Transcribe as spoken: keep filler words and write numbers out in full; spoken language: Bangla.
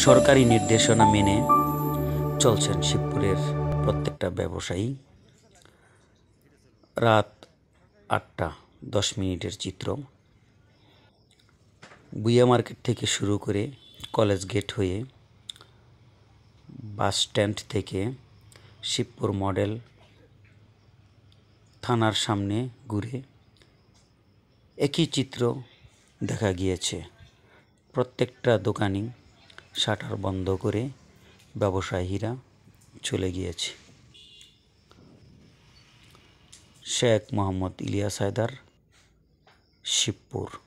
সরকারি নির্দেশনা মেনে চলছেন শিবপুরের প্রত্যেকটা ব্যবসায়ী। রাত আটটা দশ মিনিটের চিত্র। বুইয়া মার্কেট থেকে শুরু করে কলেজ গেট হয়ে বাস স্ট্যান্ড থেকে শিবপুর মডেল থানার সামনে ঘুরে একই চিত্র দেখা গিয়েছে। প্রত্যেকটা দোকানই শাটার বন্ধ করে ব্যবসায়ীরা চলে গিয়েছে। শেখ মোহাম্মদ ইলিয়াস হায়দার, শিবপুর।